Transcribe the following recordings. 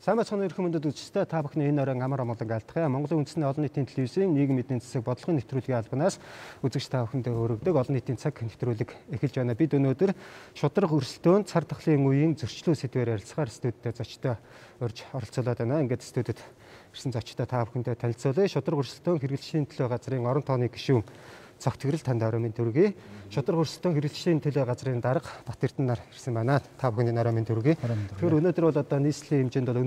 Сайн бацхан өрх мөндөд үзэгчдээ та бүхний энэ оройн амар амгалан айлтгая. Монголын үндэсний олон нийтийн телевизийн нийгмийн эдийн засаг бодлогын нэвтрүүлгийн албанаас үзэгч та бүхэндээ өргөдөг олон нийтийн цаг нэвтрүүлэг эхэлж байна. Бид өнөөдөр шудраг өрсөлдөөн цар тахлын үеийн зөрчлөө сэдвээр ярилцахаар студидд зочтой урьж оролцуулаад байна. Ингээд студидд ирсэн зочтой та бүхэндээ танилцуулъя. Шудраг өрсөлдөөн хэрэглэгчийн төлөө газрын орон тооны гишүүн цогт гэрэл танд орой минь төргий. Шудраг өрсөлдөөн хэрэглэгчийн төлөө газрын дарга Бат Эрдэнэ нар ирсэн байна. Та бүхэний орой минь төргий. Тэгэхээр өнөөдөр бол одоо нийслэлийн хэмжээнд бол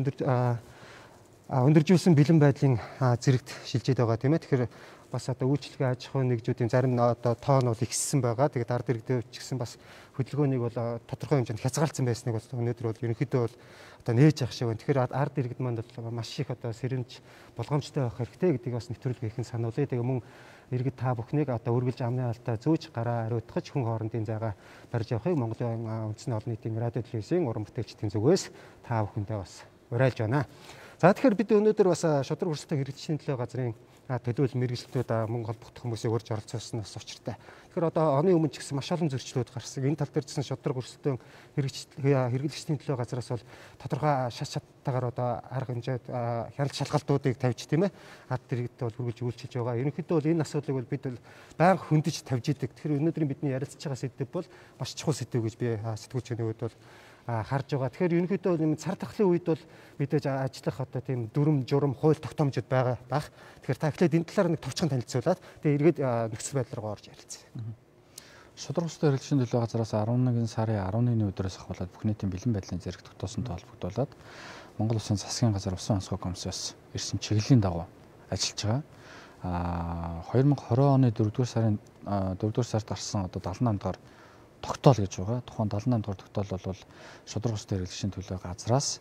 өндөржүүлсэн бэлэн байдлын зэрэгт шилжиж байгаа тийм ээ. Тэгэхээр бас одоо үйлчлэгээ аж ахуйн нэгжүүдийн зарим одоо тоон бол ихссэн байгаа. Тэгээд ард иргэдэд ч гэсэн бас хөдөлгөөнийг бол тодорхой хэмжээнд хязгаарлалцсан байсныг бол өнөөдөр бол ерөнхийдөө бол одоо нээж явах шиг байна. Тэгэхээр ард иргэд манд бол маш их одоо сэрэмж болгоомжтой байх хэрэгтэй гэдгийг бас нэвтрүүлгээ ихэн сануулъя. Тэгээ мөн иргэд та бүхнийг одоо үргэлж амны алдаа зөөж гараа ариутгаж хүн хоорондын зайгаа барьж явахыг Монголын үндэсний олон нийтийн радио телевизийн уран бүтээлчдийн зүгээс та бүхэндээ бас уриалж байна. За тэгэхээр бид өнөөдөр бас шудраг өрсөлдөөн хэрэглэгчийн төлөө газрын төлөөлөл мэргэжилтүүд мөн холбогдох хүмүүсийг урьж оролцуулсан бас учиртай. Тэгэхээр одоо оны өмнө ч гэсэн маш олон зөрчлүүд гарсан. Энэ тал дээр гэсэн шудраг өрсөлдөөн хэрэглэгчийн төлөө газраас бол тодорхой шат шаттайгаар одоо арга хэмжээд хяналт шалгалтуудыг тавьж тийм ээ. Ард иргэдэд бол хүргэж үйлчилж байгаа. Ерөнхийдөө бол энэ асуудлыг бол бид бол байнга хөндөж тавьж идэг. Тэгэхээр өнөөдрийн бидний ярилцж байгаа сэдв бол маш чухал сэдв гэж би сэтгүүлчний хувьд бол харж байгаа. Тэгэхээр ерөнхийдөө энэ цар тахлын үед бол мэдээж ажиллах одоо тийм дүрм журам хууль тогтоомжууд байгаа бах. Тэгэхээр та эхлээд энэ талаар нэг товчхон танилцуулаад тэгээ эргээд нөхцөл байдал руу орж ярилцъя. Шудраг өрсөлдөөн хэрэглэгчийн төлөө газраас 11 сарын 11-ний өдрөөс ахуулаад бүх нийтийн бэлэн байдлын зэрэг тогтоосонтой холбогдуулаад Монгол Улсын засгийн газар усан онцгой комиссоос ирсэн чиглэлийн дагуу ажиллаж байгаа. 2020 оны 4-р сард гарсан одоо 78 дахь тогтоол гэж байгаа. Тухайн 78 дахь тогтоол бол шудраг өрсөлдөөн хэрэглэгчийн төлөө газраас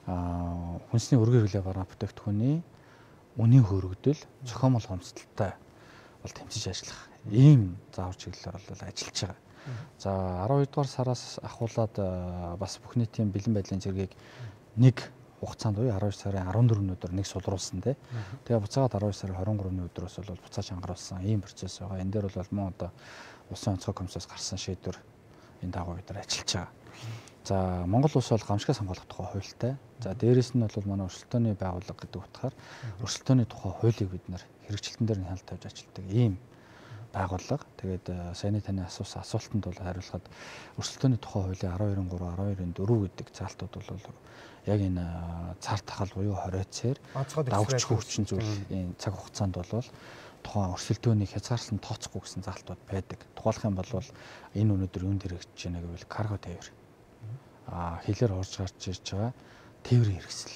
хүнсний өргөн хэрэглээ бараа бүтээгдэхүүний үнийн хөрөгдөл зохиомжтой хомсдолтой бол тэмцэж ажиллах ийм заавар чиглэлээр бол ажиллаж байгаа. За 12 дугаар сараас ахуулаад бас бүх нийтийн бэлэн байдлын зэргийг нэг хугацаанд буюу 12 сарын 14-ний өдөр нэг сулруулсан тий. Тэгээ буцаагаад 12 сарын 23-ны өдрөөс бол буцааж ангаруулсан ийм процесс байгаа. Энэ дээр бол мөн одоо улсын онцгой комиссоос гарсан шийдвэр энэ дагуу бид нар ажиллаж байгаа. За Монгол улс бол гамшигаас хамгаалах тухай хуультай. За дээрэс нь бол манай өрсөлдөөний байгууллага гэдэг утгаар өрсөлдөөний тухай хуулийг бид нар хэрэгжилтэн дээр нь хяналт тавьж ажилладаг ийм байгууллага. Тэгээд саяны таны асуусан асуултанд бол хариулахад өрсөлдөөний тухай хуулийн 12.3, 12.4 гэдэг заалтууд бол яг энэ цар тахал буюу хориоцоор давгч хөгжин зүйлийн цаг хугацаанд бол тухайн өрсөлдөөнийг хязгаарлан тооцохгүй гэсэн заалтууд байдаг. Тухайлах юм бол энэ өнөөдөр юунд хэрэгжиж байна гэвэл карго тээвэр. Хэлээр орж гарч ирж байгаа тээврийн хэрэгсэл.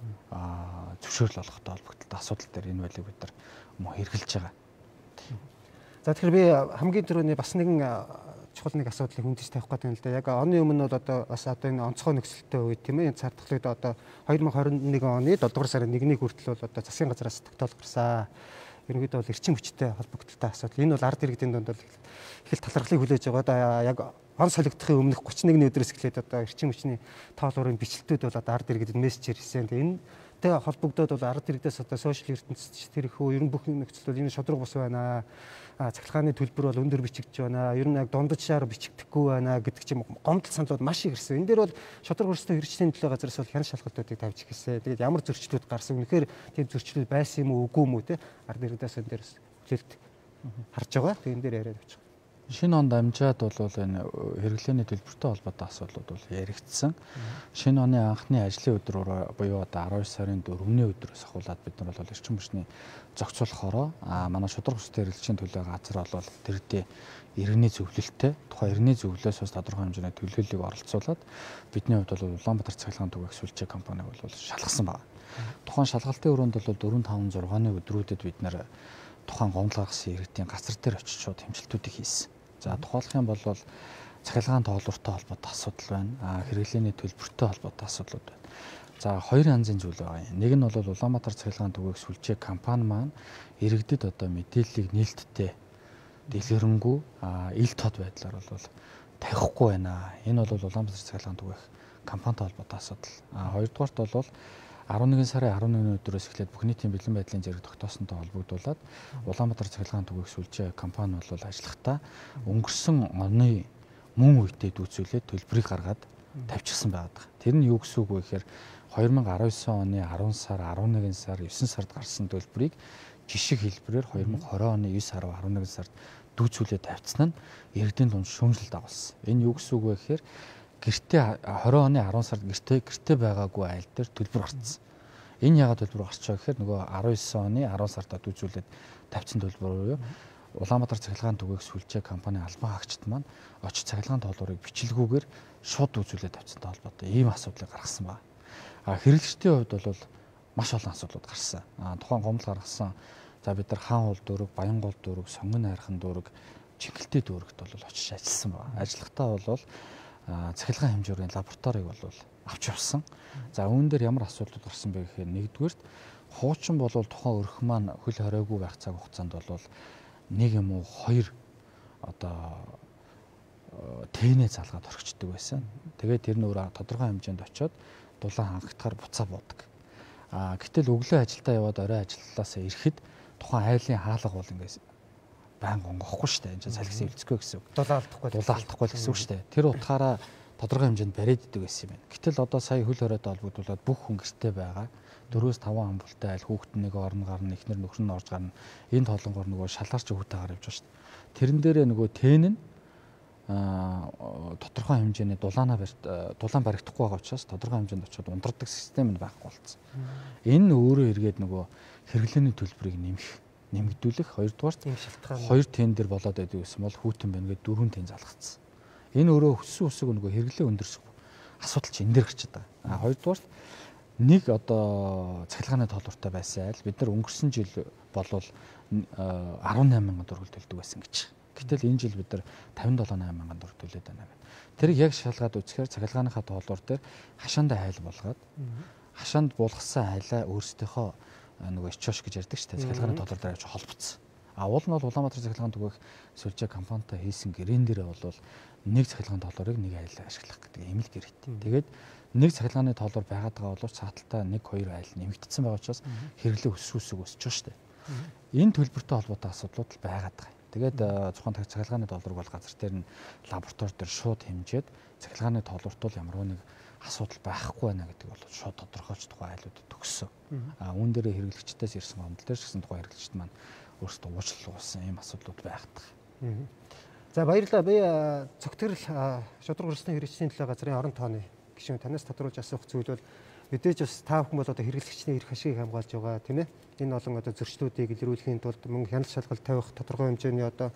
Зөвшөөрөл олгохтой холбогдлоо асуудал дээр энэ байлыг бид нар мөн хэрэгжилж байгаа. За тэгэхээр би хамгийн түрүүний бас нэгэн чухал нэг асуудлыг хүндэж тавих гэдэг юм л да. Яг оны өмнө бол одоо бас одоо энэ онцгой нөхцөлтэй үед тийм ээ цар тахлыг одоо 2021 оны 7 дугаар сарын 1-ний хүртэл бол одоо засгийн газраас тогтоол гарсан. Ерөнхийдөө бол эрчим хүчтэй холбогдолтой асуудал. Энэ бол ард иргэдийн донд бол их л талархлыг хүлээж байгаа. Яг он солигдохын өмнөх 31-ний өдрөөс эхлээд одоо эрчим хүчний тоолуурын бичлэлтүүд бол одоо ард иргэдэд мессеж ирсэн. Энэтэй холбогдоод бол ард иргэдээс одоо сошиал ертөнцид тэр их ер нь бүх нөхцөл бол энэ шудраг бус байна. Цахилгааны төлбөр бол өндөр бичигдэж байна. Ер нь яг дундажшаар бичигдэхгүй байна гэдэг чим гомдол саналууд маш их ирсэн. Энэ дээр бол шудраг өрсөлдөөн хэрэгжлийн төлөө газраас бол хяналт шалгалтуудыг тавьж гисэн. Тэгээд ямар зөрчлүүд гарсан. Үнэхээр тийм зөрчлүүд байсан юм уу үгүй юм уу те ард иргэдээс энэ дээрс хүлээлт харж байгаа. Тэгээд энэ дээр яриад авчих. Шинэ онд амжаад бол энэ хэрэглээний төлбөртэй холбоотой асуудлууд бол яригдсан. Шинэ оны анхны ажлын өдрөөр буюу одоо 12 сарын 4-ний өдрөөс ахуулаад бид нар бол эрчим хүчний зохицуулахороо манай шудраг өрсөлдөөн хэрэглэгчийн төлөө газар бол тэрдээ иргэний зөвлөлттэй тухайн иргэний зөвлөлөөс бас тодорхой хэмжээний төлөвлөлийг оролцуулаад бидний хувьд бол Улаанбаатар цахилгаан түгээх сүлжээ компаниг бол шалгасан байна. Тухайн шалгалтын өрөөнд бол 4-5-6-ны өдрүүдэд бид нар тухайн гомдлогоос иргэдийн газар дээр очиж шууд хэмжилтүүдийг хийсэн. За тухайлах юм бол цахилгаан тоолууртай холбоотой асуудал байна. Хэрэглээний төлбөртэй холбоотой асуудлууд байна. За хоёр янзын зүйл байгаа юм. Нэг нь бол Улаанбаатар цахилгаан түгээх сүлжээ компани маань иргэдэд одоо мэдээллийг нээлттэй дэлгэрэнгүй ил тод байдлаар бол тавихгүй байна. Энэ бол Улаанбаатар цахилгаан түгээх компанитай холбоотой асуудал. Хоёрдугаарт бол 11 сарын 11-ний өдрөөс эхлээд бүх нийтийн бэлэн байдлын зэрэг тогтоосонтой холбогдуулаад Улаанбаатар цахилгаан түгээх сүлжээ компани бол ажиллахдаа өнгөрсөн оны мөн үедээ дүүцүүлээд төлбөрийг гаргаад тавьчихсан байгаа. Тэр нь юу гэсэн үг вэ гэхээр 2019 оны 10 сар, 11 сар, 9 сард гарсан төлбөрийг жишг хэлбэрээр 2020 оны 9 сар, 11 сард дүүцүүлээ тавьсан нь иргэдийн дунд шүүмжлэлт агуулсан. Энэ юу гэсэн үг вэ гэхээр гэртээ 20 оны 10 сард гэртээ байгаагүй айл дээр төлбөр гарцсан. Энэ яагаад төлбөр гарч байгаа гэхээр нөгөө 19 оны 10 сартаа дүүцүүлээд тавьсан төлбөр буюу Улаанбаатар цахилгаан түгээх сүлжээ компани албан хаагчид маань очиж цахилгаан тоолборыг бичлэгүүгээр шууд дүүцүүлээд тавьсантай холбоотой ийм асуудлыг гаргасан байна. Хэрэглэгчдийн хувьд бол маш олон асуудлууд гарсан. Тухайн гомдол гаргасан. За бид нар хаан уул дүүрэг, Баянгол дүүрэг, Сонгон хайрхан дүүрэг, Чингэлтэй дүүрэгт бол очиж ажилласан байна. Ажиллахдаа бол цахилгаан хэмжүүрийн лабораторийг бол авч явсан. За үүн дээр ямар асуудлууд гарсан бэ гэхээр нэгдүгээрт хуучин бол тухайн өрх маань хөл хоройгүй байх цаг хугацаанд бол нэг юм уу хоёр одоо тэнэ залгаад орхичдөг байсан. Тэгээд тэр нь өөр тодорхой хэмжээнд очиод дулаан хангахтаар буцаа буудаг. Гэтэл өглөө ажилдаа яваад орой ажилласаа ирэхэд тухайн айлын хаалга бол ингээс байнга онгохгүй шүү дээ. Энд чинь салхисан хилцэхгүй гэсэн үг. Дулаан алдахгүй гэсэн үг шүү дээ. Тэр утгаараа тодорхой хэмжээнд бариад идэг байсан юм байна. Гэтэл одоо сая хөл хоройтой холбогдуулаад бүх хүн гэртээ байгаа. 4-5 амбултай айл хүүхэд нэг орн гарна, эхнэр нөхөр нь орж гарна. Энэ толонгоор нөгөө шалгарч хүүхдээ гарч явж шүү дээ. Тэрэн дээрээ нөгөө тэн нь тодорхой хэмжээний дулаан баригдахгүй байгаа учраас тодорхой хэмжээнд очиод унтардаг систем нь байхгүй болсон. Энэ нь өөрөө эргээд нөгөө хэрэглээний төлбөрийг нэмэгдүүлэх хоёрдугаар тийм шалтгаан. 2 тендер болоод байдаг гэсэн бол хүүтэн байна гэдэг 4 тэн залгацсан. Энэ өөрөө өссөн үсэг нөгөө хэрэглээ өндөрсөх асуудал чинь энэ дээр гарч байгаа. Хоёрдугаар нэг одоо цахилгааны тоолбортой байсан айл бид нар өнгөрсөн жил болвол 18,000 төгрөг төлдөг байсан гэж. Гэтэл энэ жил бид нар 57,800 төгрөг төлөөд байна гэдэг. Тэрийг яг шалгаад үзэхээр цахилгааныхаа тоолбор дээр хашаанд айл болгоод хашаанд буулгасан айлаа өөрсдийнхөө нөгөө ичош гэж ярьдаг шүү дээ. Цахилгааны тоолбор дээр авч холбоцсон. Уул нь бол Улаанбаатар цахилгаан түгээх сүлжээ компанитай хийсэн гэрэн дээрээ бол нэг цахилгаан тоолборыг нэг айлаа ашиглах гэдэг ийм л гэр хэт. Тэгээд нэг цахилгааны тоолбор байгаад байгаа бол цааталтаа 1-2 айл нэмэгдсэн байгаа учраас хэрэглээ өсөх өсөж шүү дээ. Энэ төлбөртэй холбоотой асуудлууд л байгаад байгаа. Тэгээд зөвхөн цахилгааны тоолборыг бол газар дээр нь лаборатори дээр шууд хэмжээд цахилгааны тоолборт бол ямар нэг асуудал байхгүй байна гэдэг бол шууд тодорхойлж тухайн айлуудад төгссөн. Үүн дээр хэрэглэгчдээс ирсэн гомдол дээр ч гэсэн тухайн хэрэглэгчд маань өөрсдөө уучлал уусан ийм асуудлууд байгаад байгаа. За баярлалаа. Би цогтгөрл шудраг өрсөлдөөн хэрэгжлийн төлөө газрын орон тооны гишүүн танаас тодруулж асуух зүйл бол мэдээж бас та бүхэн бол одоо хэрэглэгчний эрх ашигыг хамгаалж байгаа тийм ээ. Энэ олон одоо зөрчлүүдийг илрүүлэхийн тулд мөн хяналт шалгалт тавих тодорхой хэмжээний одоо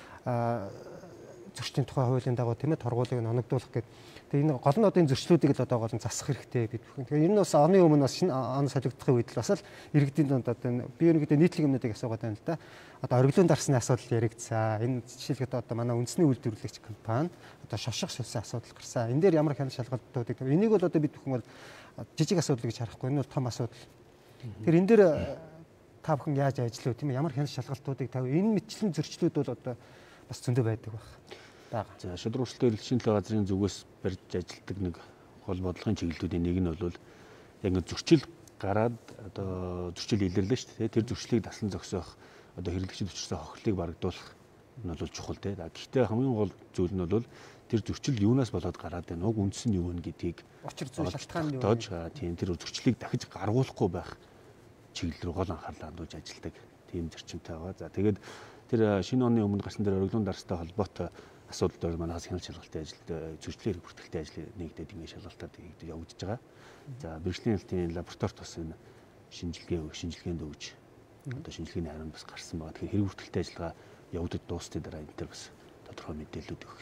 зөрчлийн тухай хуулийн дагуу тийм ээ торгуулийг оногдуулах гэдэг. Тэгээ энэ гол нь одоо энэ зөрчлүүдийг л одоо гол нь засах хэрэгтэй бид бүхэн. Тэгээ энэ бас оны өмнө бас шинэ он солигдохын үед л бас л иргэдийн дунд одоо би ерөнхийдөө нийтлэг юмнуудыг асуугаад байна л да. Одоо оргилуун дарсны асуудал яригдсан. Энэ жишээлбэл одоо манай үндэсний үйлдвэрлэгч компани одоо шошго шилсэн асуудал гарсан. Энэ дээр ямар хяналт шалгалтуудыг энийг бол одоо бид бүхэн бол жижиг асуудал гэж харахгүй. Энэ бол том асуудал. Тэгэхээр энэ дээр та бүхэн яаж ажиллав тийм ээ ямар хяналт шалгалтуудыг тавь энэ мэтчлэн зөрчлүүд бол одоо бас зөндөө байдаг байна. За шудраг өрсөлдөөн эрхлэгчийн төлөө газрын зүгээс барьж ажилтдаг нэг гол бодлогын чиглэлүүдийн нэг нь бол яг нэг зөрчил гараад одоо зөрчил илэрлээ шүү дээ. Тэр зөрчлийг таслан зогсоох одоо хэрэглэгчид учирсан хохирлыг барагдуулах нь бол чухал дээ. Гэхдээ хамгийн гол зүйл нь бол тэр зөрчил юунаас болоод гараад байна уг үндс нь юу вэ гэдгийг учир зүйл шалтгаан нь юу вэ? Тийм тэр зөрчлийг дахиж гаргуулахгүй байх чиглэл рүү гол анхаарлаа хандуулж ажилтдаг тийм зарчимтай байгаа. За тэгээд тэр шинэ оны өмнө гарсан дээр оргилуун дарстай холбоотой асуудал дээр манайхаас хяналт шалгалтын ажилд зөрчлийн эрх бүртгэлтэй ажил нэгдээд ийм шалгалтад явагдаж байгаа. За бэрхшээлийн хэлтийн лабораторид бас энэ шинжилгээнд өгж одоо шинжилгээний харин бас гарсан байгаа. Тэгэхээр хэрэг бүртгэлтэй ажиллагаа явагдаж дуусны дараа энэ төр бас тодорхой мэдээлэлүүд өгөх.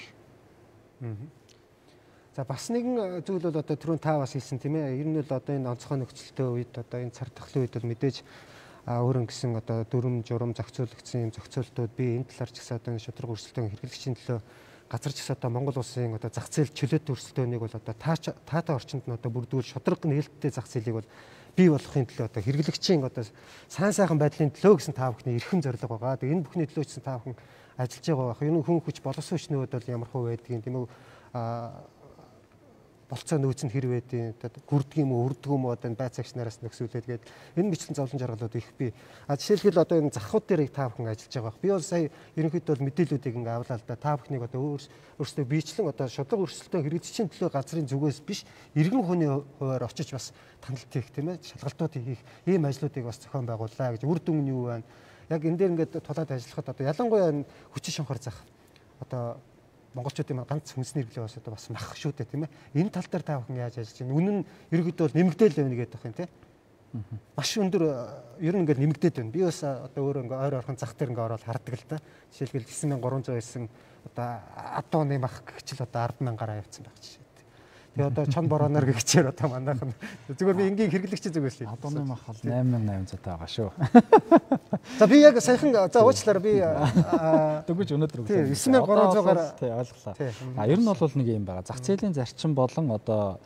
За бас нэгэн зүйл бол одоо түрүүн та бас хэлсэн тийм ээ. Ер нь л одоо энэ онцгой нөхцөлтэй үед одоо энэ цар тахлын үед бол мэдээж өөрөн гэсэн одоо дүрм журам зохицуулагдсан юм зохицуултууд би энэ талаар ч гэсэн одоо шудраг өрсөлдөөн хэрэглэгчийн төлөө газар ч гэсэн одоо Монгол улсын одоо зах зээл чөлөөт өрсөлдөөнийг бол одоо таатай орчинд нь одоо бүрдүүл шудраг нээлттэй зах зээлийг бол бий болгохын төлөө одоо хэрэглэгчийн одоо сайн сайхан байдлын төлөө гэсэн та бүхний эрхэм зорилго байгаа. Тэгээ энэ бүхний төлөө ч та бүхэн ажиллаж байгаа байх. Энэ хүн хүч боловсон хүчний хувьд бол ямар хөө байдгийг тийм үү болцоо нөөц нь хэр байдیں۔ Хүрдэг юм уу, хүрдэг юм уу одоо байцаагч нараас нөхсүүлээд гээд энэ бичлэн зовлон жаргалууд их бий. Жишээлбэл одоо энэ захууд дээр та бүхэн ажиллаж байгаа бах. Би бол сая ерөнхийдөө бол мэдээллүүдийг ингээ авлаа л да. Та бүхнийг одоо өөрсдөө бичлэн одоо шудраг өрсөлдөөн хэрэгжлийн төлөө газрын зүгээс биш иргэн хүний хуваар очиж бас таналт хийх тийм ээ, шалгалтууд хийх ийм ажлуудыг бас зохион байгууллаа гэж. Үр дүн нь юу байна? Яг энэ дээр ингээд тулаад ажиллахад одоо ялангуяа хүчин шунхар зах одоо монголчуудын ганц хүнсний хэрэглээ бас мах шүү дээ тийм ээ. Энэ тал дээр та бүхэн яаж ажиллаж байна? Үнэн нь ерөөдөө бол нэмэгдээл байна гэдэг юм тийм. Маш өндөр ер нь ингээд нэмэгдээд байна. Би бас одоо өөрөө ингээд ойр орхон зах дээр ингээд ороод хардаг л да. Жишээлбэл 9300 одоо адууны мах гихчил одоо 100000-аараа явцсан байх жишээ. Тэгээ одоо чон бороноор гихчээр одоо манайхан зүгээр би энгийн хэрэглэгч зүгээс л. Адууны мах бол 8800 байгаа шүү. За би яг саяхан за уучлаарай би дөгөж өнөөдөр үгүй. 9300-аар тий ойлголоо. Ер нь бол нэг юм байгаа. Зах зээлийн зарчим болон одоо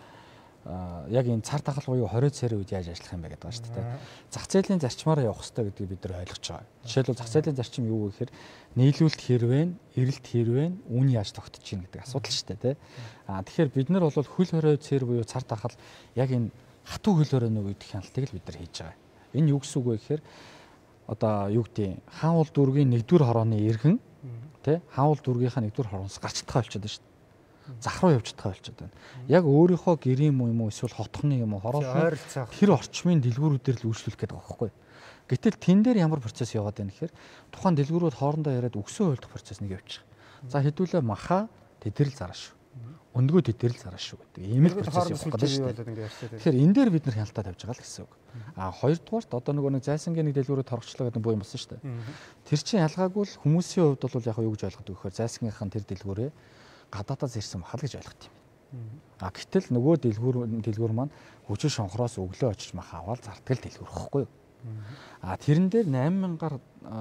яг энэ цар тахал буюу 20 цэрийн үед яаж ажиллах юм бэ гэдэг байгаа шүү дээ. Зах зээлийн зарчмаараа явах хэрэгтэй гэдгийг бид нар ойлгож байгаа. Жишээлбэл зах зээлийн зарчим юу вэ гэхээр нийлүүлэлт хэрвээ, эрэлт хэрвээ, үн яаж тогтож чинь гэдэг асуудал шүү дээ, тий. Тэгэхээр бид нар бол хөл 20 цэр буюу цар тахал яг энэ хатуу хөл 20 үед хяналтыг л бид нар хийж байгаа. Энэ юу гэсэн үг вэ гэхээр одоо юу гэдэг хаанул дүүргийн 1-р хорооны эргэн тий хаанул дүүргийнхаа 1-р хороноос гарч чадхаа болчиход байна шүү дээ. Зах руу явж чадхаа болчиход байна. Яг өөрийнхөө гэрийн юм уу эсвэл хотхны юм уу хороолны тэр орчмын дэлгүүрүүдээр л үйлчлүүлэх гэдэг байгаа байхгүй. Гэтэл тэн дээр ямар процесс яваад байна гэхээр тухайн дэлгүүрүүд хоорондоо яриад өгсөө ойлгох процесс нэг явчих. За хэдүүлээ маха тэдэрл зараа шүү. Өндгөө тэдэрл зараа шүү гэдэг. Ийм л процесс явах гэдэг шүү. Тэгэхээр энэ дээр бид нар хяналтаа тавьж байгаа л гэсэн үг. Хоёрдугаарт одоо нөгөө нэг зайсангийн нэг дэлгүүрөд торгочлоо гэдэг буу юм болсон шүү дээ. Тэр чинь ялгаагүй л хүмүүсийн хувьд бол яг юу гэж ойлгодог вэ гэхээр зайсангийнхан тэр дэлгүүрээ гадаадаас ирсэн махал гэж ойлгох юм. Гэтэл нөгөө дэлгүүр маань хүчин шонхороос өглөө очиж мах аваад зардаг л дэлгүүр واخгүй юу. Тэрэн дээр 8000-аар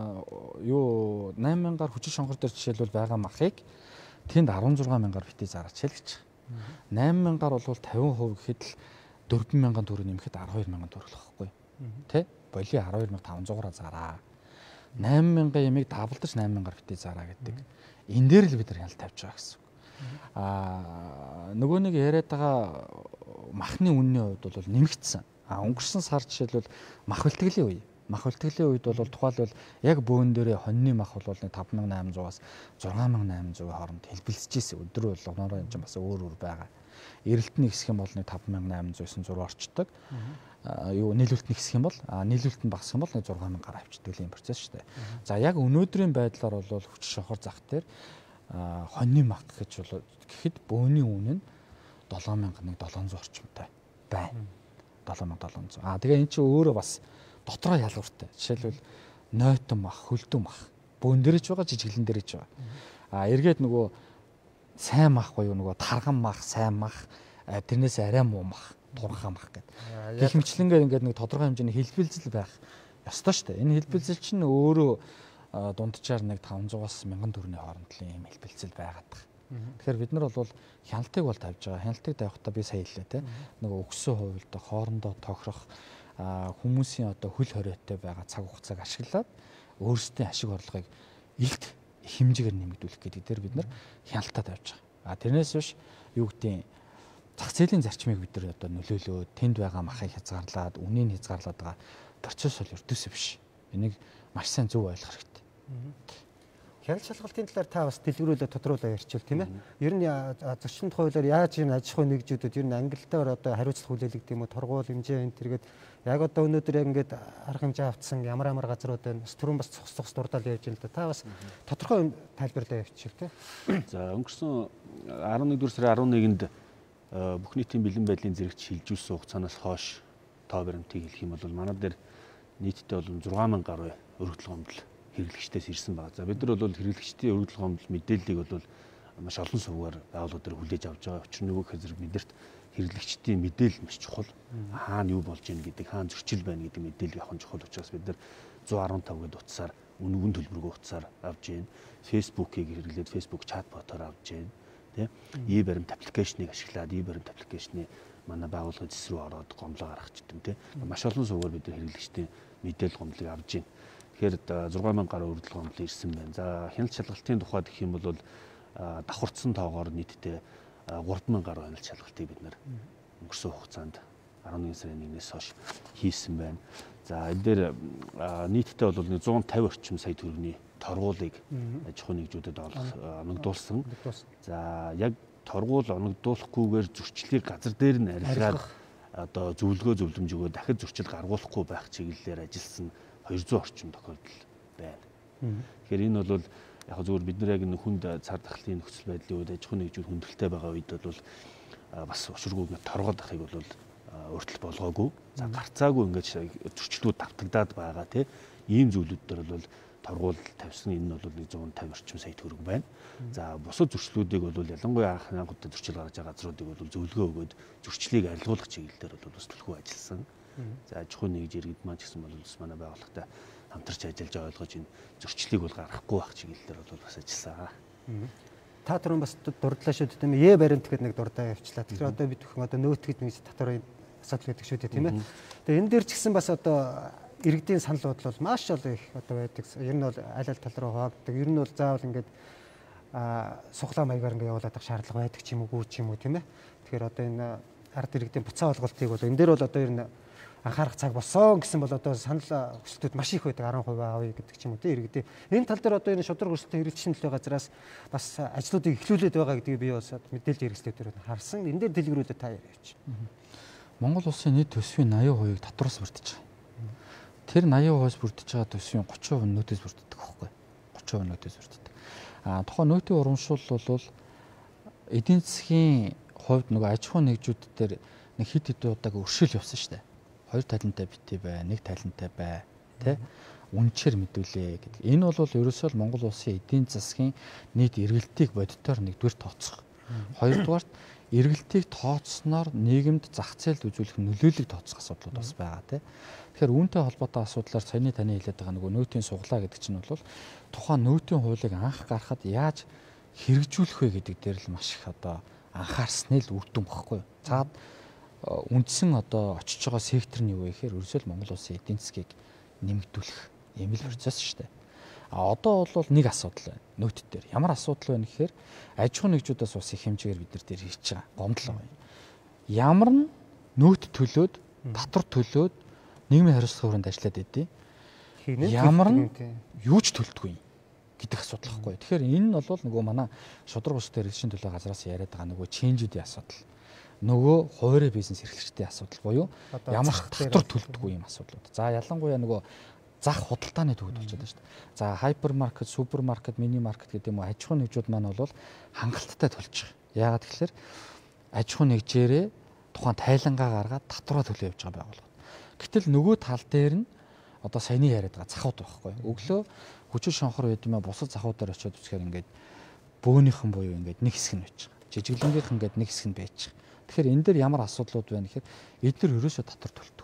8000-аар хүчин шонхор дээр жишээлбэл байгаа махыг тэнд 16000-аар битээ зараач гэж. 8000-аар бол 50% гэхэд л 4000 төгрөг нэмэхэд 12000 төгрөг л واخгүй. Тэ? Боли 12500-аар зараа. 8000 ямиг давалдаж 8000-аар битээ зараа гэдэг. Энэ дээр л бид нар хяналт тавьж байгаа гэсэн. Нөгөө нэг яриад байгаа махны үнний хувьд бол нэмэгдсэн. Өнгөрсөн сар жишээлбэл мах бэлтгэлийн үе. Мах бэлтгэлийн үед бол тухайлбал яг бөөн дээрээ хоньны мах бол 5800-аас 6800-ийн хооронд хэлбэлцэж ирсэн. Өдөр болгоноор энэ ч бас өөр байгаа. Эрэлтний хэсэг юм бол 5800-900 орчдөг. Нийлүүлэлтний хэсэг юм бол нийлүүлэлт нь багасх юм бол 6000-аар авчдаг юм процесс шүү дээ. За яг өнөөдрийн байдлаар бол хүчин шонхор зах дээр хоньны мах гэхэд бөөний үнэ нь 7700 орчимтай байна. 7700. Тэгээ эн чинь өөрөө бас дотроо ялгууртай. Жишээлбэл нойтон мах, хөлдөө мах бөөн дээрж байгаа, жижиглэн дээрж байгаа. Эргээд нөгөө сайн мах буюу нөгөө тарган мах, сайн мах, тэрнээс арай муу мах, турхаа мах гэдэг. Гэх мэтлэнгээр ингээд нэг тодорхой хэмжээний хэлбэлзэл байх ёстой шүү дээ. Энэ хэлбэлзэл чинь өөрөө дунджаар нэг 500-аас 1000 төгрөгийн хооронд л ийм хэлбэлзэл байгаад байгаа. Тэгэхээр бид нар бол хяналтыг бол тавьж байгаа. Хяналтыг тавихтаа би сая хэллээ те. Нөгөө өгсөн хувьд хоорондоо тохирох хүмүүсийн одоо хөл хориотой байгаа цаг хугацааг ашиглаад өөрсдийн ашиг орлогыг илт хэмжээгээр нэмэгдүүлэх гэдэг дээр бид нар хяналтаа тавьж байгаа. Тэрнээс биш юу гэдэг зах зээлийн зарчмыг бид нар одоо нөлөөлөө тэнд байгаа махыг хязгаарлаад үнийг хязгаарлаад байгаа процесс бол өртөөсөө биш. Энийг маш сайн зөв ойлгох хэрэгтэй. Хяналт шалгалтын талаар та бас дэлгэрүүлээ тодруулаа ярьчихвал тийм ээ. Ер нь зочлонт хуулиар яаж энэ аж ахуйн нэгжүүдэд ер нь ангиллаар одоо хариуцлага хүлээлгэх юм уу, торгуул хэмжээ энэ тэргээд яг одоо өнөөдөр яг ингээд арга хэмжээ автсан ямар газрууд байна. Түрүүн бас цогцлогс дурдаал явж байна л да. Та бас тодорхой тайлбарлаа явуулчихвал тийм. За өнгөрсөн 11-р сарын 11-нд бүх нийтийн бэлэн байдлын зэрэгт шилжүүлсэн хугацаанаас хойш тоо баримтыг хэлэх юм бол манай дээр нийтдээ бол 6000 гаруй өргөдөл гомдол хэрэглэгчдээс ирсэн байна. За бид нар бол хэрэглэгчдийн өргөдөл гомдол мэдээллийг бол маш олон сувгаар байгууллагууд дээр хүлээж авч байгаа. Учир нь нөгөө зэрэг бидэрт хэрэглэгчдийн мэдээлэл маш чухал. Хаана юу болж ийн гэдэг, хаана зөрчил байна гэдэг мэдээлэл авах нь чухал учраас бид нар 115 гэдэг утсаар үнэн төлбөргүй утсаар авж ийн. Facebook-ыг хэрэглээд Facebook чатботоор авж ийн. Тэ? E-баримт аппликейшнийг ашиглаад E-баримт аппликейшны манай байгууллагын зэс рүү ороод гомдлоо гаргачдаг тийм. Маш олон сувгаар бид нар хэрэглэгчдийн мэдээлэл гомдлыг авж ийн. Тэгэхээр 6000 гаруй өргөдөл гомдол ирсэн байна. За хяналт шалгалтын тухайд гэх юм бол давхарцсан тоогоор нийтдээ 3000 гаруй хяналт шалгалтыг бид нэр өнгөрсөн хугацаанд 11 сарын 1-ээс хойш хийсэн байна. За энэ дээр нийтдээ бол 150 орчим сая төгрөгийн торгуулийг аж ахуй нэгжүүдэд оногдуулсан. За яг торгуул оногдуулахгүйгээр зөрчлийг газар дээр нь арилгаад одоо зөвлөгөө зөвлөмж өгөө дахид зөрчил гаргуулахгүй байх чиглэлээр ажилласан 200 орчим тохиолдол байна. Тэгэхээр энэ бол яг зөвхөн бид нар яг энэ хүнд цар тахлын нөхцөл байдлын үед аж ахуй нэгжүүд хүндрэлтэй байгаа үед бол бас учиргүй ингээд торгоод ахыг бол өөртөл болгоогүй. За гарцаагүй ингээд зөрчлүүд давтагдаад байгаа тийм ийм зүйлүүд дээр бол торгуул тавьсан энэ нь бол 150 орчим сая төгрөг байна. За бусад зөрчлүүдийг бол ялангуяа анх удаа зөрчил гаргаж байгаа газруудыг бол зөвлөгөө өгөөд зөрчлийг арилгуулах чиглэлээр бол бас төлхөө ажилласан. За аж ахуй нэгж иргэд маань ч гэсэн бол бас манай байгууллагатай хамтарч ажиллаж ойлгож энэ зөрчлийг бол гаргахгүй байх чиглэлээр бол бас ажилласан. Та түрүүн бас дурдлаа шүү дээ тийм ээ. Баримт гэдэг нэг дурдаа явчлаа. Тэгэхээр одоо бид бүхэн одоо нөөтгэж нэг татварын асуудал гэдэг шүү дээ тийм ээ. Тэгээ энэ дээр ч гэсэн бас одоо иргэдийн санал бодол бол маш олон их одоо байдаг. Ер нь бол аль аль тал руу хуваагддаг. Ер нь бол заавал ингээд суглаа маягаар ингээд явуулаад авах шаардлага байдаг ч юм уу ч юм уу тийм ээ. Тэгэхээр одоо энэ ард иргэдийн буцаа олголтыг бол энэ дээр бол одоо ер нь анхаарах цаг болсон гэсэн бол одоо санал хүсэлтүүд маш их байдаг 10% авъя гэдэг ч юм уу тийм иргэдийн. Энэ тал дээр одоо энэ шудраг өрсөлдөөн хэрэгжүүлсэн төлөө газраас бас ажлуудыг эхлүүлээд байгаа гэдгийг би бас мэдээлэл хэрэгслүүдээр харсан. Энэ дээр дэлгэрүүлээ та ярьж. Монгол улсын нийт төсвийн 80%-ийг татвараас бүрдэж байгаа. Тэр 80%-аас бүрдэж байгаа төсвийн 30% нөөтөөс бүрддэг байхгүй. 30% нөөтөөс бүрддэг. Тухайн нөөтийн урамшуул бол эдийн засгийн хувьд нөгөө аж ахуй нэгжүүд дээр нэг хэд хэд удааг өршөөл явсан шүү дээ. Хоёр талантай битээ бай, нэг талантай бай, тэ үнчээр мэдүүлээ гэдэг. Энэ бол ерөөсөө л Монгол улсын эдийн засгийн нийт эргэлтийг бодитоор нэгдүгээр тооцох. Хоёрдугаарт эргэлтийг тооцсноор нийгэмд зах зээлд үзүүлэх нөлөөллийг тооцох асуудлууд бас байгаа тийм. Тэгэхээр үүнтэй холбоотой асуудлаар саяны таны хэлээд байгаа нөгөө нөөтийн суглаа гэдэг чинь бол тухайн нөөтийн хуулийг анх гаргахад яаж хэрэгжүүлэх вэ гэдэг дээр л маш их одоо анхаарсны л үр дүн багхгүй. Цаад үндсэн одоо очиж байгаа сектор нь юу вэ гэхээр ерөөсөө л Монгол улсын эдийн засгийг нэмэгдүүлэх юм л процесс шүү дээ. Одоо бол нэг асуудал байна. Нөөт дээр ямар асуудал байна гэхээр аж ахуй нэгжүүдээс бас их хэмжээгээр бид нар дээр хийж байгаа гомдол байна. Ямар нь нөөт төлөөд, татвар төлөөд нийгмийн хариуцлага хүрээнд ажиллаад байдیں۔ Ямар нь юу ч төлдөггүй гэдэг асуудал байхгүй. Тэгэхээр энэ нь бол нөгөө манай шудраг ус дээр хэлшин төлөө газраас яриад байгаа нөгөө ченжүүдийн асуудал. Нөгөө хуваарь бизнес эрхлэгчдийн асуудал буюу ямар татвар төлдөггүй юм асуудлууд. За ялангуяа нөгөө зах худалдааны төвд болчиход байна шүү дээ. За хайпермаркет, супермаркет, мини маркет гэдэг юм уу аж ахуй нэгжүүд маань бол хангалттай төлж байгаа. Яагаад тэгэхээр аж ахуй нэгжээрээ тухайн тайлангаа гаргаад татвараа төлөө явж байгаа байгууллага. Гэтэл нөгөө тал дээр нь одоо саяны яриад байгаа захууд байхгүй. Өглөө хүчил шонхор байд юм а бусад захуудаар очиод үзэхээр ингээд бөөнийхэн буюу ингээд нэг хэсэг нь байж байгаа. Жижиглэнгийнх ингээд нэг хэсэг нь байж байгаа. Тэгэхээр энэ дээр ямар асуудлууд байна гэхээр эдгээр ерөөсөө татвар төлдөг.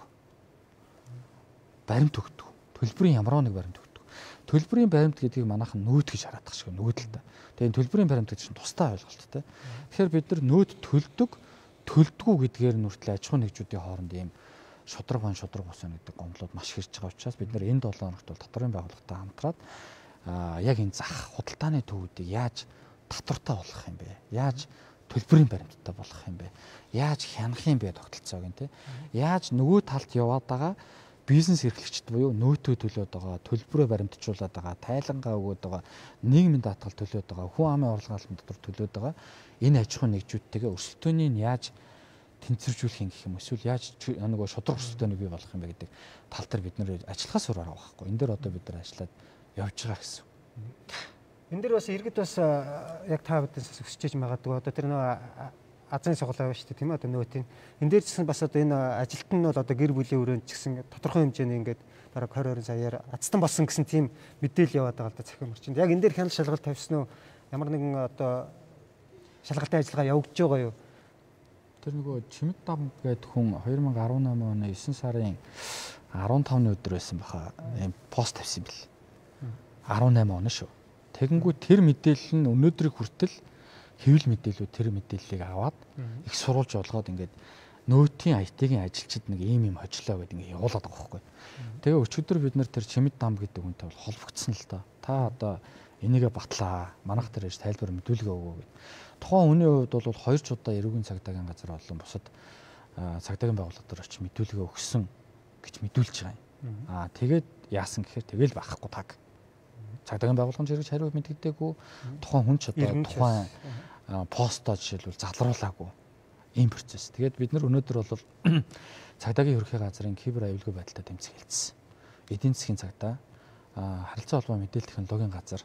Баримт өгдөг. Төлбөрийн ямар нэг баримт өгдөг. Төлбөрийн баримт гэдгийг манайхан нөөт гэж хараад тах шиг нөөдөл та. Тэгээ энэ төлбөрийн баримт гэдэг чинь тусдаа ойлголттой. Тэгэхээр бид нар нөөт төлдөг, төлдөггүй гэдгээр нь хүртэл аж ахуй нэгжүүдийн хооронд ийм шудраг бус гэдэг гомдлууд маш хэрж байгаа учраас бид нар энэ 7 хоногт бол татварын байгууллагатай хамтраад яг энэ зах худалдааны төвүүдийг яаж татвартай болгох юм бэ? Яаж төлбөрийн баримттай болгох юм бэ? Яаж хянах юм бэ тогтолцоог нь тий? Яаж нөгөө талд яваад байгаа бизнес эрхлэгчд буюу нөөтөө төлөөд байгаа, төлбөрөө баримтжуулаад байгаа, тайлангаа өгөөд байгаа, нийгмийн даатгал төлөөд байгаа, хүн амын орлогын албан татвар төлөөд байгаа энэ аж ахуй нэгжүүдтэйгээ өрсөлдөөнийг яаж тэнцвэржүүлэх юм гэх юм эсвэл яаж нөгөө шудраг өрсөлдөөнийг бий болгох юм бэ гэдэг тал дээр бид нэр ажиллахаа сураар байгаа байхгүй. Энэ дээр одоо бид нар ажиллаад явж байгаа гэсэн. Энэ дээр бас иргэд бас яг та бүдэнс өсөж магадгүй одоо тэр нөгөө азын суглаа байна шүү дээ тийм ээ одоо нөөтийн. Энэ дээр ч гэсэн бас одоо энэ ажилт нь бол одоо гэр бүлийн өрөөнд ч гэсэн тодорхой хэмжээний ингээд бараг 20 саяар ацтан болсон гэсэн тийм мэдээлэл яваад байгаа л да цахим орчинд. Яг энэ дээр хяналт шалгалт тавьсан уу? Ямар нэгэн одоо шалгалтын ажиллагаа явагдаж байгаа юу? Тэр нөгөө Чимэд дам гэдэг хүн 2018 оны 9 сарын 15-ны өдөр байсан баха юм пост тавьсан бил. 18 он шүү. Тэгэнгүүт тэр мэдээлэл нь өнөөдрийг хүртэл хэвлэл мэдээлүүд тэр мэдээллийг аваад их сурулж болгоод ингээд нөөтийн IT-ийн ажилчид нэг ийм хожлоо гэдэг ингээд явуулаад байгаа байхгүй. Тэгээ өчигдөр бид нар тэр Чимэд дам гэдэг хүнтэй бол холбогдсон л доо. Та одоо энийгээ батлаа. Манайх дээр ирж тайлбар мэдүүлгээ өгөө гэд. Тухайн хүний хувьд бол 2 удаа эрүүгийн цагдаагийн газар болон бусад цагдаагийн байгууллага дээр очиж мэдүүлгээ өгсөн гэж мэдүүлж байгаа юм. Тэгээд яасан гэхээр тэгэл байхгүй таг. Цагдаагийн байгууллагын жиргэж хариу мэддэггүй. Тухайн хүн ч одоо тухайн постоо жишээлбэл залруулаагүй ийм процесс. Тэгээд бид нар өнөөдөр бол цагдаагийн ерөнхий газрын кибер аюулгүй байдалтай тэмцэх хэлсэн. Эдийн засгийн цагдаа, харилцаа холбоо мэдээлэл технологийн газар.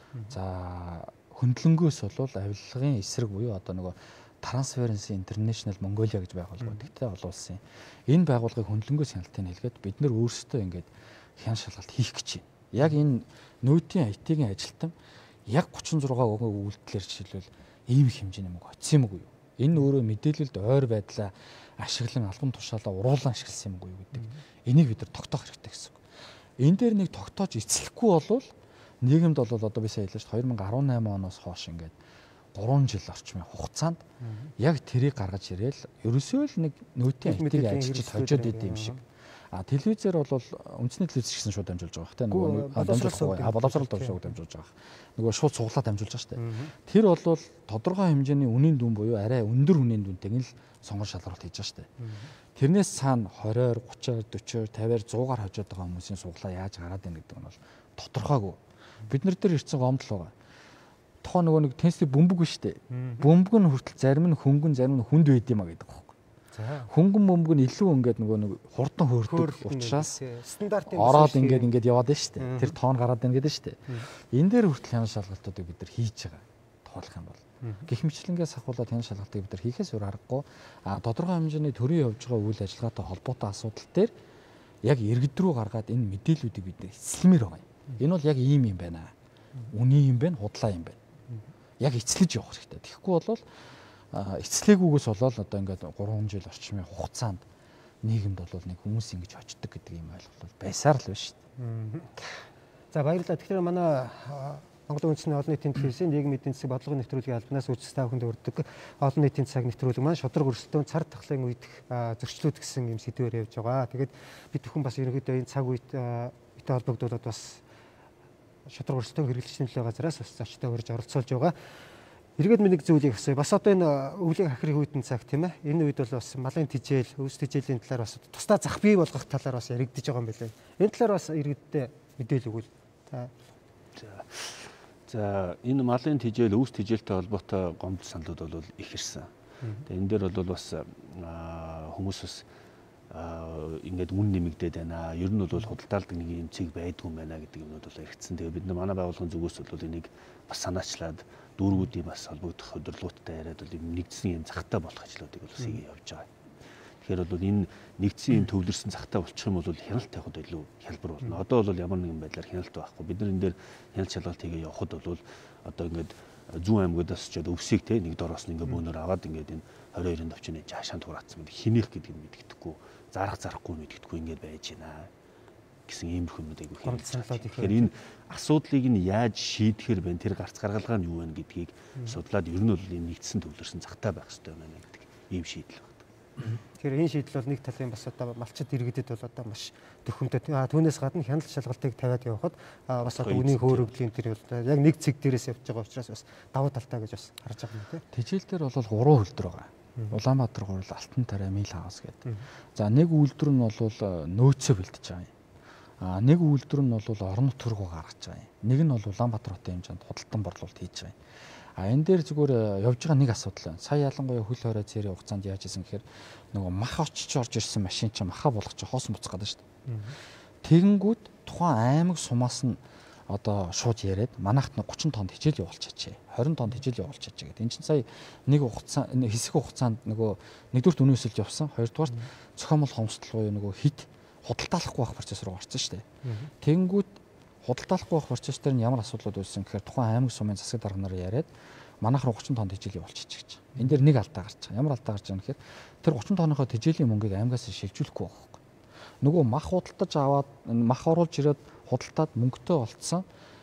За хөндлөнгөөс бол авилгын эсрэг буюу одоо нөгөө Transparency International Mongolia гэж байгууллага гэдэгтэй олон улсын энэ байгууллагыг хөндлөнгөөс хяналтыг хэлгээд бид нар өөрсдөө ингээд хян шалгалт хийх гэж байна. Яг энэ нүүдийн IT-ийн ажилтан яг 36 өгийн үйлдэлээр жишээлбэл ийм хэмжээний мөнгө очсон юм уу? Энэ өөрөө мэдээлэлд ойр байдлаа ашиглан албан тушаалаа уруулан ашигласан юм уу гэдэг. Энийг бид нар тогтоох хэрэгтэй гэсэн үг. Энэ дээр нэг тогтоож эцлэхгүй болвол нийгэмд бол одоо би сая хэллээ шүү 2018 оноос хойш ингээд 3 жил орчмын хугацаанд яг тэрийг гаргаж ирээл ерөөсөө л нэг нөөтийн IT-ийг ажиллаж хожоод идэв юм шиг. Телевизээр бол үндэсний телевиз гэсэн шууд дамжуулж байгаа хэ нөгөө боловсрол төвшөөг дамжуулж байгаа. Нөгөө шууд цуглаа дамжуулж байгаа шүү дээ. Тэр бол тодорхой хэмжээний үнийн дүн буюу арай өндөр үнийн дүнтэйг л сонгон шалралт хийж байгаа шүү дээ. Тэрнээс цаана 20-оор 30-оор 40-оор 50-аар 100-аар хожоод байгаа хүмүүсийн суглаа яаж гараад ийн гэдэг нь бол тодорхойгүй. Бид нар дээр ирсэн гомдол байгаа. Тухайн нөгөө нэг тенсийн бөмбөг шүү дээ. Бөмбөг нь хүртэл зарим нь хөнгөн зарим нь хүнд байд юм а гэдэг. Хөнгөн бөмбөг нь илүү ингээд нөгөө нэг хурдан хөөрдөг учраас стандартын ороод ингээд яваад байна шүү дээ. Тэр тоон гараад байна гэдэг шүү дээ. Энэ дээр хүртэл хяналт шалгалтуудыг бид нар хийж байгаа. Тоолох юм бол. Гэх мэтлэнгээс ахуулаад хяналт шалгалтыг бид нар хийхээс өөр аргагүй. Тодорхой хэмжээний төрийн явж байгаа үйл ажиллагаатай холбоотой асуудал дээр яг иргэд рүү гаргаад энэ мэдээллүүдийг бид нар эцэлмээр байгаа юм. Энэ бол яг ийм юм байна. Үний юм байна, худлаа юм байна. Яг эцэлж явах хэрэгтэй. Тэгэхгүй бол эцлээгүйгээс болоод одоо ингээд 3 жил орчмын хугацаанд нийгэмд бол нэг хүмүүс ингэж очдөг гэдэг юм ойлголт байсаар л байна шүү дээ. За баярлалаа. Тэгэхээр манай Монголын үндэсний олон нийтийн телевизийн нийгмийн эдийн засаг бодлогын нэвтрүүлгийн албанаас үүсэж та бүхэнд өргөдөг олон нийтийн цаг нэвтрүүлэг маань шудраг өрсөлдөөн цар тахлын үеих зөрчлүүд гэсэн юм сэдвээр явж байгаа. Тэгээд бид бүхэн бас ерөнхийдөө энэ цаг үед итэ холбогдуулаад бас шудраг өрсөлдөөн хэрэглэгчдийн төлөө газраас бас зочдтой урьж оролцуулж байгаа. Эргээд нэг зүйлийг асууя. Бас одоо энэ өвлийн хахрын үеийн цаг тийм ээ. Энэ үед бол бас малын тэжээл, өвс тэжээлийн талаар бас тусдаа зах бий болгох талаар бас яригдж байгаа юм байна. Энэ талаар бас иргэдтэй мэдээлэл өгвөл. За энэ малын тэжээл, өвс тэжээлтэй холбоотой гомдол саналуд бол их ирсэн. Тэгээ энэ дээр бол бас хүмүүс бас ингээд үн нэмэгдээд байна. Ер нь бол худалдаалдаг нэг юм цэг байдгүй юм байна гэдэг юмнууд бол иргэцэн. Тэгээ бид манай байгууллагын зүгээс бол энийг бас санаачлаад дүүргүүдийн бас холбогдох өдөрлөлттэй яриад бол нэгдсэн юм захтай болох ажлуудыг бол хийгээ явж байгаа. Тэгэхээр бол энэ нэгдсэн юм төвлөрсөн захтай болчих юм бол хяналт тавихад илүү хялбар болно. Одоо бол ямар нэгэн байдлаар хяналт байхгүй. Бид нар энэ дээр хяналт шалгалт хийгээ явахад бол одоо ингээд зүүн аймагаас очиод өвсийг те нэг дороос нь ингээд бөөнөр аваад ингээд энэ 22-ын төвчний жаашаанд хураацсан гэдэг хинэх гэдэг нь мэддэхгүй, зарахгүй мэддэхгүй ингээд байж байна гэсэн иймэрхүү юмнууд айгүй хэлсэн. Тэгэхээр энэ асуудлыг нь яаж шийдэхэр байна, тэр гарц гаргалгаа нь юу вэ гэдгийг судлаад ер нь бол энэ нэгдсэн төвлөрсөн захтай байх хэрэгтэй байна гэдэг ийм шийдэл байна. Тэгэхээр энэ шийдэл бол нэг талын бас одоо малчид иргэдэд бол одоо маш төхөмтэй. Түүнээс гадна хяналт шалгалтыг тавиад явхад бас одоо үнийн хөөрөгдлийн тэр бол яг нэг цэг дээрээс явж байгаа учраас бас давуу талтай гэж бас харж байгаа юм тийм. Тэжээл дээр бол 3 үйлдвэр байгаа. Улаанбаатар гурил, Алтан тарай, Мил хаус гэдэг. За нэг үйлдвэр нь бол нөөцөө бэлтэж байгаа юм. Нэг үйлдвэр нь бол орон нутгургуу гаргаж байгаа юм. Нэг нь бол Улаанбаатар хотын хэмжээнд худалдан борлуулалт хийж байгаа юм. Энэ дээр зүгээр явж байгаа нэг асуудал байна. Сая ялангуяа хөл хорой цэрийн хугацаанд яаж исэн гэхээр нөгөө мах очиж орж ирсэн машин чинь маха болгож хоосон буцах гэдэг шүү дээ. Тэгэнгүүт тухайн аймаг сумаас нь одоо шууд яриад манайхт 30 тонн хичээл явуулчихжээ. 20 тонн хичээл явуулчихжээ гэдэг. Энэ чинь сая нэг хугацаа хэсэг хугацаанд нөгөө нэгдүгürt өнөөсөлж явсан. Хоёрдугаарт цохимол хомсдол буюу нөгөө хит худалдаалахгүй байх процесс руу орсон шүү дээ. Тэгэнгүүт худалдаалахгүй байх процесс дээр нь ямар асуудлууд үүссэн гэхээр тухайн аймаг сумын засаг дарга нараа яриад манайх руу 30 тонн хичээл явуулчих гэж. Энэ дээр нэг алдаа гарч байгаа. Ямар алдаа гарч байгаа нэхээр тэр 30 тонныхоо хичээлийн мөнгийг аймагаас шилжүүлэхгүй байгаа хөөх. Нөгөө мах худалдаж аваад мах оруулж ирээд худалдаад мөнгөтэй олцсон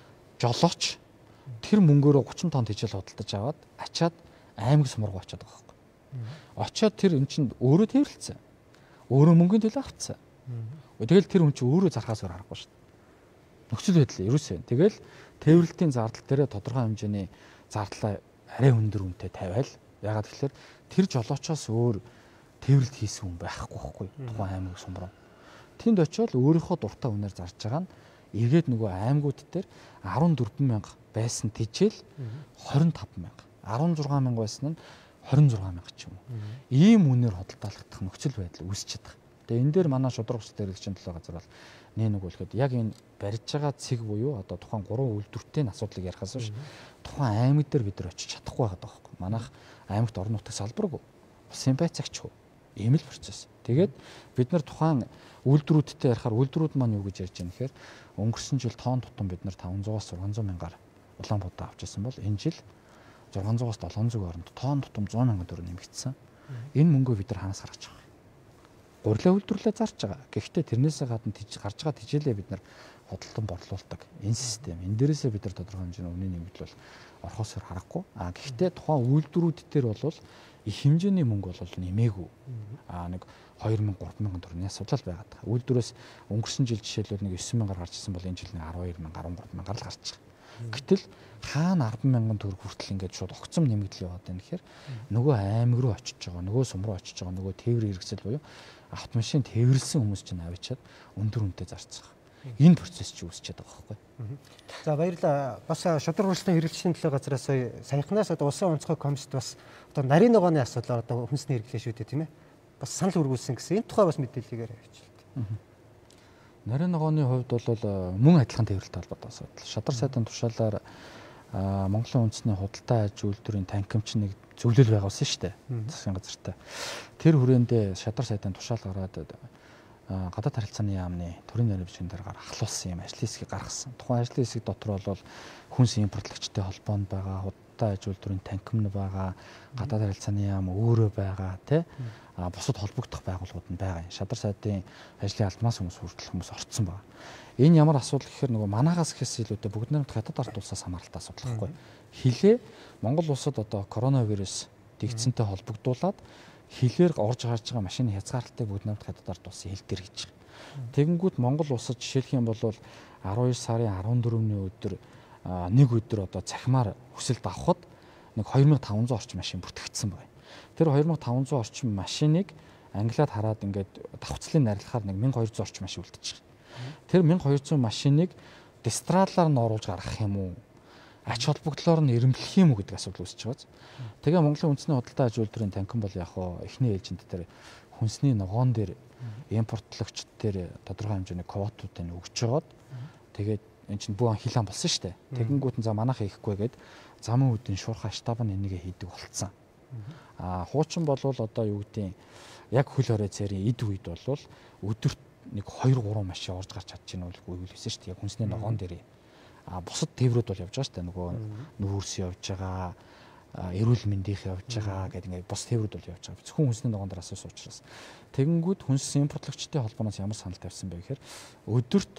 жолооч тэр мөнгөөрөө 30 тонн хичээл худалдаж аваад ачаад аймаг сум руу очиод байгаа хөөх. Очиод тэр эн чинь өөрөө тээвэрлцсэн. Өөрөө мөнгөний төлөө авцсан. Тэгэл тэр хүн чинь өөрөө зархаас өөр харахгүй шүү дээ. Нөхцөл байдал ерөөсөө. Тэгэл Тээвэрлэлтийн зардал дээрээ тодорхой хэмжээний зардлаа арай өндөр үнэтэй тавиал. Ягаад гэвэл тэр жолоочоос өөр тээвэрлэлт хийсэн хүн байхгүй байхгүй тухайн аймаг сумруу. Тэнд очиод өөрийнхөө дуртай үнээр зарж байгаа нь эргээд нөгөө аймагуд дээр 14,000 байсан тижэл 25,000, 16,000 байсан нь 26,000 ч юм уу. Ийм үнээр хөдөлталгах нөхцөл байдал үүсчихэд байгаа. Тэгээ энэ дээр манай шудраг өсөлтөд хэрэгжин төлөө газар бол нэг үлэхэд яг энэ барьж байгаа цэг буюу одоо тухайн 3 үйлдвэртийн асуудлыг ярихаас биш тухайн аймаг дээр бид нар очиж чадахгүй байгаа байхгүй. Манайх аймагт орон нутгийн салбаргүй. Улсын байцаагчгүй. Ийм л процесс. Тэгээд бид нар тухайн үйлдвэрүүдтэй ярихаар үйлдвэрүүд маань юу гэж ярьж байгаа нэхээр өнгөрсөн жил тоон тутам бид нар 500-аас 600 мянгаар Улаанбаатар авчихсан бол энэ жил 600-аас 700 хооронд тоон тутам 100 мянган төгрөг нэмэгдсэн. Энэ мөнгөө бид нар хаанаас гаргаж байгаа вэ? Гурилаа үйлдвэрлэлээ зарж байгаа. Гэхдээ тэрнээсээ гадна гарч байгаа тижээлээ бид нар худалдан борлуулдаг. Энэ систем. Энэ дээрээсээ бид нар тодорхой хэмжээний үнийн нэмэгдэл бол орхосоор харахгүй. Гэхдээ тухайн үйлдвэрүүд дээр бол их хэмжээний мөнгө бол нэмээгүй. Нэг 2,000 3,000 төгрөгийн асуудал байгаад байгаа. Үйлдвэрээс өнгөрсөн жил жишээлбэл нэг 9,000-аар гарч ирсэн бол энэ жил нэг 12,000 13,000-аар л гарч байгаа. Гэтэл хаана 10,000 төгрөг хүртэл ингээд шууд огцом нэмэгдэл яваад байна гэхээр нөгөө аймаг руу очиж байгаа, нөгөө сум руу очиж байгаа, нөгөө тээврийн хэрэгсэл буюу автомашин тээвэрлсэн хүмүүс чинь авчиад өндөр үнэтэй зарцгаа. Энэ процесс чи үүсчихэд байгаа байхгүй. За баярлалаа. Бас шудраг уралдааны хэрэглэгчдийн төлөө газраас саяхнаас одоо улсын онцгой комист бас одоо нарийн ногооны асуудлаар одоо хүнсний хэрэглээ шүү дээ тийм ээ. Бас санал хүргүүлсэн гэсэн энэ тухай бас мэдээллийгээр авчихлаа. Нарийн ногооны хувьд бол мөн адилхан тээвэрлэлтэй холбоотой асуудал. Шадар сайдын тушаалаар Монголын үндэсний худалдаа аж үйлдвэрийн танхимч нэг зөвлөл байгуулсан шүү дээ. Засгийн газартай. Тэр хүрээндээ шадар сайдын тушаал гараад гадаад харилцааны яамны төрийн нарийн бичгийн дараагаар ахлуулсан юм ажлын хэсгийг гаргасан. Тухайн ажлын хэсэг дотор бол хүнс импортлагчтай холбоонд байгаа, худалдаа аж үйлдвэрийн танхим нь байгаа, гадаад харилцааны яам өөрөө байгаа, тэ бусад холбогдох байгууллагууд нь байгаа. Шадар сайдын ажлын албанаас хүртэл хүмүүс орцсон байгаа. Энэ ямар асуудал гэхээр нөгөө манаагаас ихээс илүүтэй бүгд найрамд хятад ард улсаас хамааралтай асуудал байхгүй. Хилээ Монгол улсад одоо коронавирус дэгдсэнтэй холбогдуулаад хилээр орж гарч байгаа машины хязгаарлалтыг бүгд найрамд хятад ард улсын хил дээр хийж байгаа. Тэгэнгүүт Монгол улсад жишээлх юм бол 12 сарын 14-ний өдөр нэг өдөр одоо цахимаар хүсэлт авахд нэг 2500 орчим машин бүртгэгдсэн байна. Тэр 2500 орчим машиныг англиад хараад ингээд давхцлын нарилахаар нэг 1200 орчим машин үлдчихэж байгаа. Тэр 1200 машиныг дистралаар нь оруулж гаргах юм уу? Ач холбогдлоор нь ирэмблэх юм уу гэдэг асуудал үүсэж байгаа. Тэгээ Монголын үндэсний худалдаа аж үйлдвэрийн танхим бол яг хоо эхний ээлжинд дээр хүнсний ногоон дээр импортлагчд дээр тодорхой хэмжээний квотуудыг өгч жагаад тэгээд эн чинь бүх хилэн болсон шүү дээ. Тэгэнгүүт нь за манайх хийхгүй гээд замын үдийн шуурхай штаб нь энийгээ хийдэг болцсон. Хуучин болвол одоо юу гэдгийг яг хөл хорой цэрийн эд үед болвол өдөрт нэг 2-3 машин орж гарч чадж байна үгүй хэлсэн шүү дээ. Яг хүнсний ногоон дээр. Бусад тээврүүд бол явж байгаа шүү дээ. Нөгөө нүүрс явж байгаа, эрүүл мэндийнх явж байгаа гэдэг ингээд бус тээврүүд бол явж байгаа. Зөвхөн хүнсний ногоон дээр асуусан учраас. Тэгэнгүүт хүнс импортлагчдын холбооноос ямар санал тавьсан бэ гэхээр өдөрт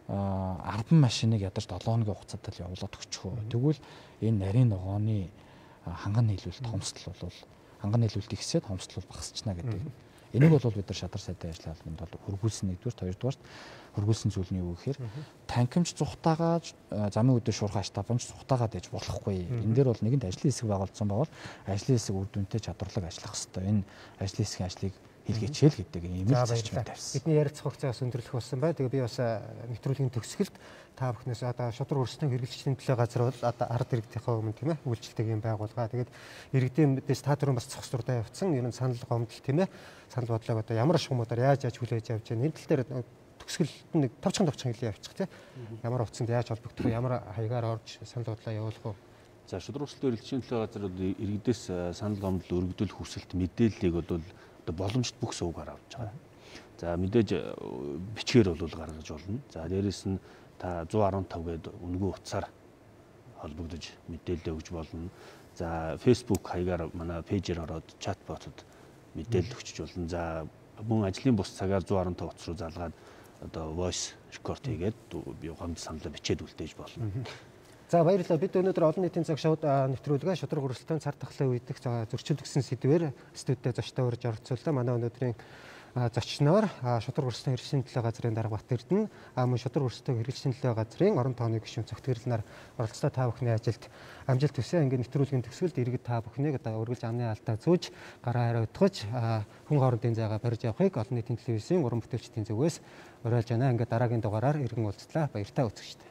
10 машиныг ядаж 7 хоногийн хугацаатай л явуулаад өгчихөө. Тэгвэл энэ нарийн ногооны ханган нийлүүлэлт хомсдол бол ханган нийлүүлэлт ихсээд хомсдол багасчна гэдэг. Энийг бол бид нар шадар сайдын ажлын албанд бол хөргүүлсэн нэгдүгээр, хоёрдугаарт хөргүүлсэн зүйл нь юу гэхээр танхимч зүхтаагаа замын үдээр шуурхай штабч зүхтаагаа дэж болохгүй. Энэ дээр бол нэгэнт ажлын хэсэг байгуулсан бавар ажлын хэсэг үр дүнтэй чадварлаг ажиллах хэрэгтэй. Энэ ажлын хэсгийн ажлыг хийлгээчээл гэдэг ийм л зарчим тавьсан. Бидний ярилцах хугацаа бас өндөрлөх болсон байна. Тэгээ би бас нэвтрүүлгийн төгсгөлд та бүхнээс одоо шудраг уралдааны хэрэглэгчдийн төлөө газар бол одоо ард иргэдийнхээ өмнө тийм ээ үйлчлэлтэй юм байгуулгаа. Тэгээд иргэдийн мэдээс та түрүүн бас цогц дуртай явцсан. Ер нь санал гомдол тийм ээ. Санал бодлого одоо ямар шугамудаар яаж хүлээж авч байгаа. Энэ тал дээр төгсгөлд нэг товчхон хэлээ явчих тийм ээ. Ямар утсанд яаж холбогдох вэ? Ямар хаягаар орж санал бодлоо явуулах вэ? За шудраг уралдааны хэрэглэгчдийн төлөө газар иргэдээс санал гомдол өргөдөл хүсэлт мэдээллийг бол боломжит бүх сувгаар авч байгаа. За мэдээж бичгээр бол гаргаж болно. За дээрэс нь та 115 гээд үнэгүй утсаар холбогдож мэдээлэл өгж болно. За Facebook хаягаар манай пэйжээр ороод чатботод мэдээлэл өгч болно. За мөн ажлын бус цагаар 115 утас руу залгаад одоо voice record хийгээд би гомд саналаа бичээд үлдээж болно. За баярлалаа. Бид өнөөдөр олон нийтийн цаг шоуд нэвтрүүлгээ шудраг уралдааны цар тахлын үедх зөрчилдөгсөн сэдвээр студид зочтой урьж оролцууллаа. Манай өнөөдрийн зочноор шудраг өрсөлдөөн хэрэгслийн төлөө газрын дарга Бат Эрдэнэ мөн шудраг өрсөлдөөн хэрэгслийн төлөө газрын орон тооны гишүүн цогтгорлоноор оролцоо та бүхний ажилд амжилт хүсье. Ингээд нэвтрүүлгийн төгсгөлд иргэд та бүхнийг одоо үргэлж амны алдаа зүүж гараа хараа утгаж хүн хоорондын зайгаа барьж явахыг олон нийтийн телевизийн уран бүтээлчдийн зүгээс уриалж байна. Ингээд дараагийн дугаараар иргэн уулзлаа. Баяртай үзэгчдээ.